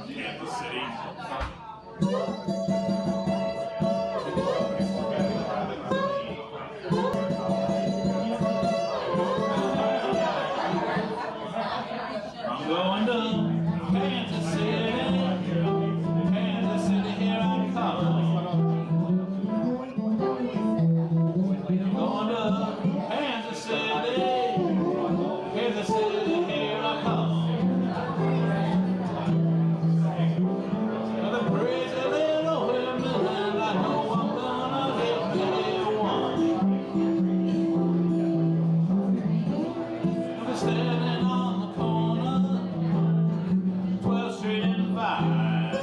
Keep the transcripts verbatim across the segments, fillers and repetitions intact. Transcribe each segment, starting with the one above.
Kansas City. I'm going to Kansas City, Kansas City, here I come. Going to Kansas City, Kansas City, here I come. The crazy little women, and I know I'm gonna get me one. I'm standing on the corner, twelfth Street and Vine.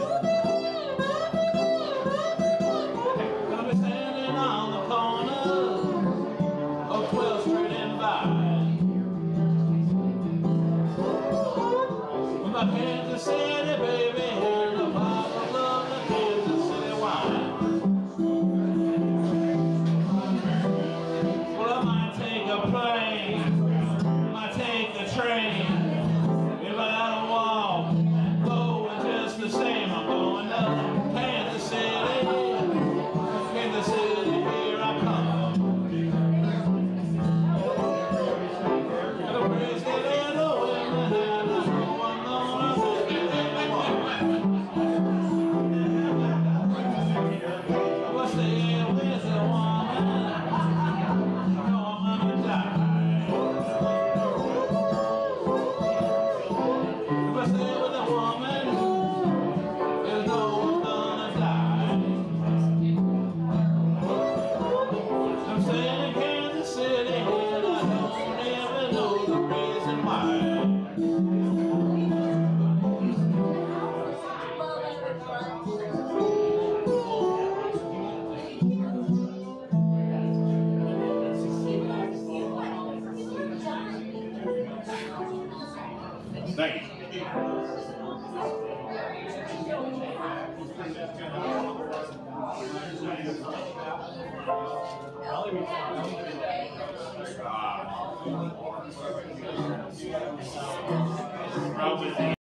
Gonna be standing on the corner of twelfth Street and Vine. With my Kansas City baby and a bottle of the Kansas City wine. Well, I might take a plane, might take the train. If I gotta walk, go just the same. I'm going to Kansas City, Kansas City, here I come. The crazy little women, and I know I'm gonna get one. Well, stay with the woman, I know I'm gonna die. If I stay with a woman, there's no one gonna die. I'm staying in Kansas City, and I don't even know the reason why. Thank you. Ah. Probably